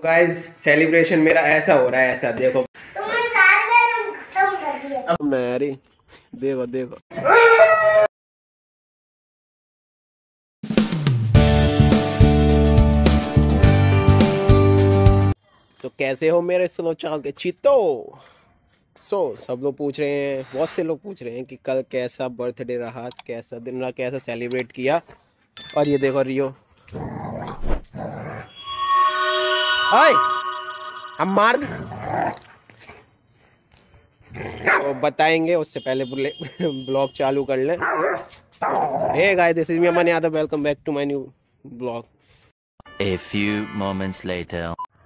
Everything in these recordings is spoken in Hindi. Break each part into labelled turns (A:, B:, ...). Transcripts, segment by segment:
A: गाइस सेलिब्रेशन मेरा ऐसा हो रहा है, ऐसा देखो
B: तुमने सारे बैलून खत्म कर दिए।
A: अब ना यार, देखो देखो। तो कैसे हो मेरे स्लो चाल के चीतो। सब लोग पूछ रहे हैं, बहुत से लोग पूछ रहे हैं कि कल कैसा बर्थडे रहा, कैसा दिन रहा, कैसा सेलिब्रेट किया। और ये देखो रियो, हाय हम मार तो बताएंगे उससे पहले ब्लॉग चालू कर लें। Hey guys, this is me Aman Yadav, welcome back to my new blog.
C: A few moments later.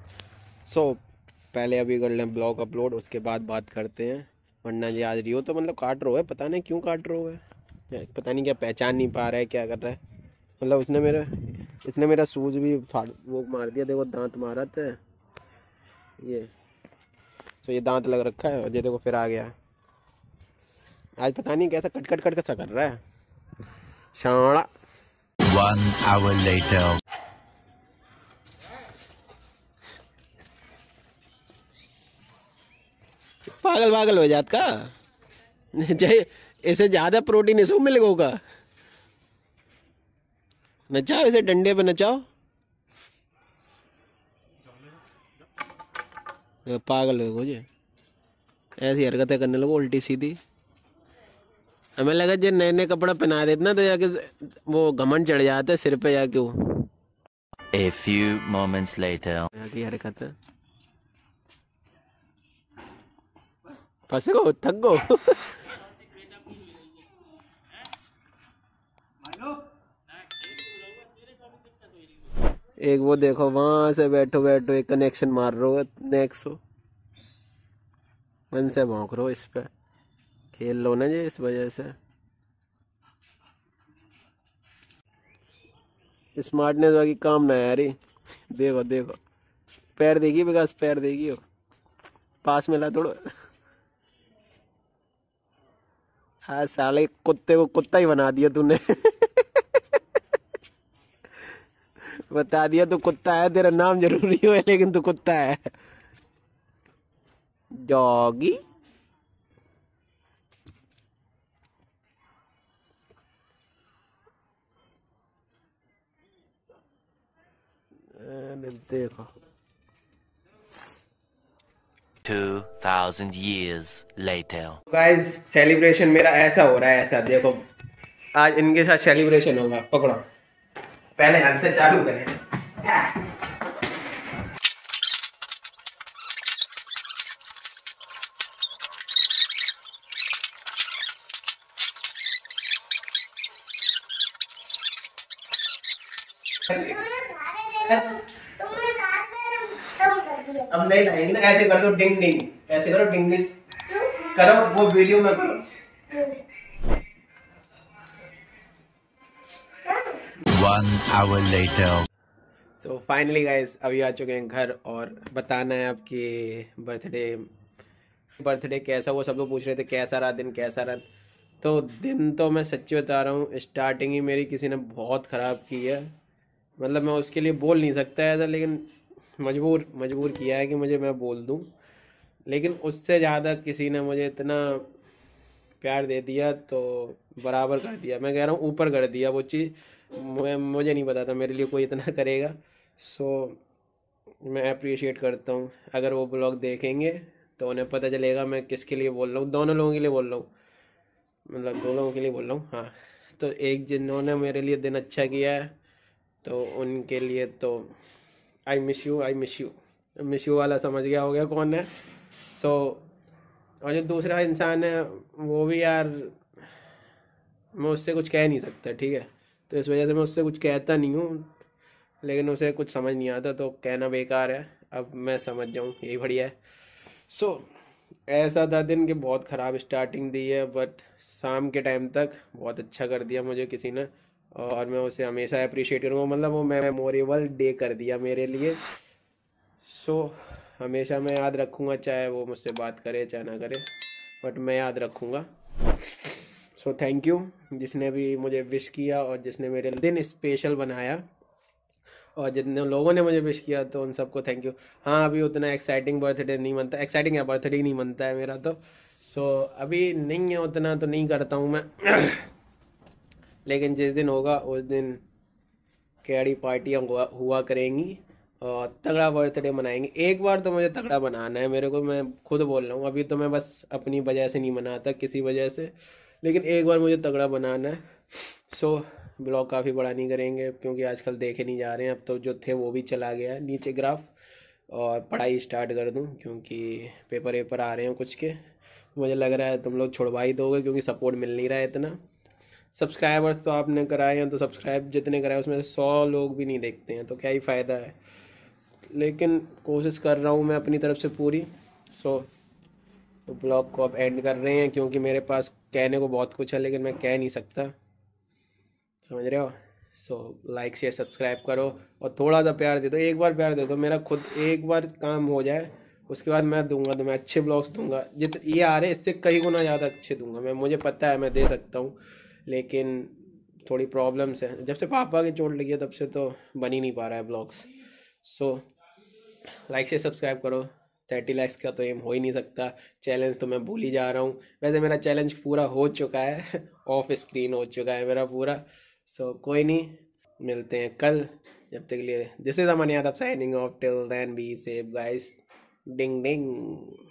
A: पहले अभी कर लें ब्लॉग अपलोड, उसके बाद बात करते हैं। वरना जी आज रियो तो मतलब काट रहा है, पता नहीं क्यों काट रहा है, पता नहीं क्या पहचान नहीं पा रहा है, क्या कर रहा है। मतलब इसने मेरा सूज भी वो मार दिया, देखो दांत मारा था ये। तो ये दांत लग रखा है और ये देखो फिर आ गया। आज पता नहीं कैसा कट कट कट कैसा कर रहा है शाना।
C: 1 hour later.
A: पागल पागल हो जात का चाहे इसे ज्यादा प्रोटीन इसको मिलेगा होगा। नचाओ इसे, डंडे पे नचाओ। पागल हो मुझे, ऐसी हरकतें करने लगो उल्टी सीधी। हमें लगा जो नए नए कपड़ा पहना देते ना तो जाके वो घमंड चढ़ जाता है सिर पे जाके वो।
C: A few moments later.
A: की हरकत है, फंसे गो थक गो। एक वो देखो वहां से बैठो बैठो एक कनेक्शन मार रहे हो नेक्सो, मन से भौंक रहे हो इस पे। खेल लो ना जी इस वजह से। स्मार्टनेस वाली काम ना यार। देखो देखो पैर देगी विकास, पैर देगी हो, पास में ला थोड़ा। हाँ साले कुत्ते को कुत्ता ही बना दिया तूने। बता दिया तू कुत्ता है, तेरा नाम जरूरी हो लेकिन तू कुत्ता है। डॉगी देखो
C: 2000 years later.
A: गाइस सेलिब्रेशन मेरा ऐसा हो रहा है, ऐसा देखो आज इनके साथ सेलिब्रेशन होगा। पकड़ो, पहले हाथ से चालू करें।
B: तुमने सारे बैलून खत्म कर दिए।
A: अब नहीं लाएंगे ना, ऐसे कर दो डिंग डिंग, ऐसे करो डिंग डिंग करो, वो वीडियो में करो।
C: 1 hour later.
A: फाइनली गाइस अभी आ चुके हैं घर और बताना है आपकी बर्थडे कैसा। वो सब लोग पूछ रहे थे कैसा रहा दिन, कैसा रहा। तो दिन तो मैं सच्ची बता रहा हूँ, स्टार्टिंग ही मेरी किसी ने बहुत ख़राब की है। मतलब मैं उसके लिए बोल नहीं सकता ऐसा, लेकिन मजबूर किया है कि मैं बोल दूँ। लेकिन उससे ज़्यादा किसी ने मुझे इतना प्यार दे दिया तो बराबर कर दिया, मैं कह रहा हूँ ऊपर कर दिया वो चीज़। मुझे नहीं पता था मेरे लिए कोई इतना करेगा। सो मैं अप्रिशिएट करता हूँ। अगर वो ब्लॉग देखेंगे तो उन्हें पता चलेगा मैं किसके लिए बोल रहा हूँ। दोनों लोगों के लिए बोल रहा हूँ, मतलब दो लोगों के लिए बोल रहा हूँ। हाँ, तो एक जिन्होंने मेरे लिए दिन अच्छा किया है तो उनके लिए तो I miss you, I miss you वाला समझ गया हो गया कौन है। और जो दूसरा इंसान है वो भी यार, मैं उससे कुछ कह नहीं सकता, ठीक है। तो इस वजह से मैं उससे कुछ कहता नहीं हूँ, लेकिन उसे कुछ समझ नहीं आता तो कहना बेकार है। अब मैं समझ जाऊँ यही बढ़िया है। ऐसा था दिन कि बहुत ख़राब स्टार्टिंग दी है, बट शाम के टाइम तक बहुत अच्छा कर दिया मुझे किसी ने, और मैं उसे हमेशा अप्रिशिएट करूँगा। मतलब वो मेमोरेबल डे कर दिया मेरे लिए। हमेशा मैं याद रखूँगा, चाहे वो मुझसे बात करे चाहे ना करे, बट मैं याद रखूँगा। थैंक यू जिसने भी मुझे विश किया और जिसने मेरे दिन स्पेशल बनाया। और जितने लोगों ने मुझे विश किया तो उन सबको थैंक यू। हाँ, अभी उतना एक्साइटिंग बर्थडे नहीं मनता, एक्साइटिंग है बर्थडे ही नहीं मनता है मेरा तो। सो अभी नहीं है उतना, तो नहीं करता हूँ मैं। लेकिन जिस दिन होगा उस दिन कैडी पार्टियाँ हुआ करेंगी और तगड़ा बर्थडे मनाएंगे। एक बार तो मुझे तगड़ा बनाना है मेरे को, मैं खुद बोल रहा हूँ। अभी तो मैं बस अपनी वजह से नहीं मनाता, किसी वजह से, लेकिन एक बार मुझे तगड़ा बनाना है। सो ब्लॉग काफ़ी बड़ा नहीं करेंगे क्योंकि आजकल देखे नहीं जा रहे हैं। अब तो जो थे वो भी चला गया है नीचे ग्राफ। और पढ़ाई स्टार्ट कर दूँ क्योंकि पेपर वेपर आ रहे हैं कुछ के। मुझे लग रहा है तुम लोग छुड़वा ही दोगे क्योंकि सपोर्ट मिल नहीं रहा है इतना। सब्सक्राइबर्स तो आपने कराए हैं, तो सब्सक्राइब जितने कराए उसमें से 100 लोग भी नहीं देखते हैं, तो क्या ही फ़ायदा है। लेकिन कोशिश कर रहा हूँ मैं अपनी तरफ से पूरी। सो तो ब्लॉग को अब एंड कर रहे हैं क्योंकि मेरे पास कहने को बहुत कुछ है लेकिन मैं कह नहीं सकता, समझ रहे हो। सो लाइक शेयर सब्सक्राइब करो और थोड़ा सा प्यार दे दो, एक बार प्यार दे दो। मेरा खुद एक बार काम हो जाए उसके बाद मैं दूंगा, तो मैं अच्छे ब्लॉग्स दूंगा। ये आ रहे इससे कई गुना ज़्यादा अच्छे दूंगा मैं, मुझे पता है मैं दे सकता हूँ। लेकिन थोड़ी प्रॉब्लम्स हैं, जब से पापा की चोट लगी है तब से तो बन ही नहीं पा रहा है blogs. So like share subscribe करो। 30 लाइक्स का तो एम हो ही नहीं सकता। चैलेंज तो मैं भूल ही जा रहा हूँ। वैसे मेरा चैलेंज पूरा हो चुका है, ऑफ स्क्रीन हो चुका है मेरा पूरा। सो कोई नहीं, मिलते हैं कल। जब तक के लिए this is Aman Yadav signing off, till then be safe guys. Ding ding.